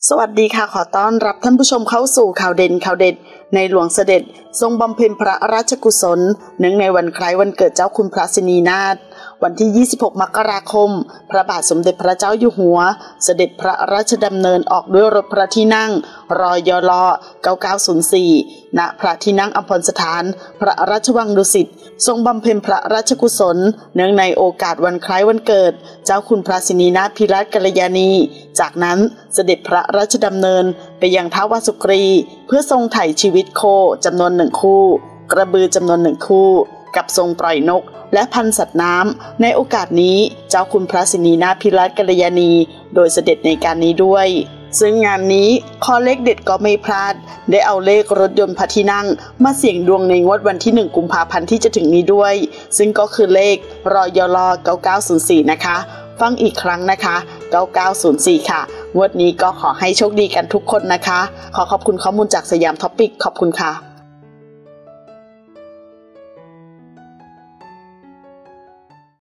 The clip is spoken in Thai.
สวัสดีค่ะขอต้อนรับท่านผู้ชมเข้าสู่ข่าวเด่นข่าวเด็ดในหลวงเสด็จทรงบำเพ็ญพระราชกุศลเนื่องในวันคล้ายวันเกิดเจ้าคุณพระสินีนาถวันที่ 26 มกราคมพระบาทสมเด็จพระเจ้าอยู่หัวเสด็จพระราชดำเนินออกด้วยรถพระที่นั่งรยล9904 ณ พระที่นั่งอัมพรสถานพระราชวังดุสิตทรงบำเพ็ญพระราชกุศลเนื่องในโอกาสวันคล้ายวันเกิดเจ้าคุณพระสินีนาถพิราชกัลยาณีจากนั้นเสด็จพระราชดำเนินไปยังท้าววาสุกรีเพื่อทรงไถ่ชีวิตโคจำนวน1 คู่กระบือจำนวน1 คู่กับทรงปล่อยนกและพันสัตว์น้ำในโอกาสนี้เจ้าคุณพระสินีนาถพิราชกัลยาณีโดยเสด็จในการนี้ด้วยซึ่งงานนี้คอเลขเด็ดก็ไม่พลาดได้เอาเลขรถยนต์พระที่นั่งมาเสี่ยงดวงในงวดวันที่1 กุมภาพันธ์ที่จะถึงนี้ด้วยซึ่งก็คือเลขรยล9904นะคะฟังอีกครั้งนะคะ9904ค่ะงวดนี้ก็ขอให้โชคดีกันทุกคนนะคะขอขอบคุณข้อมูลจากสยามท็อปิกขอบคุณค่ะ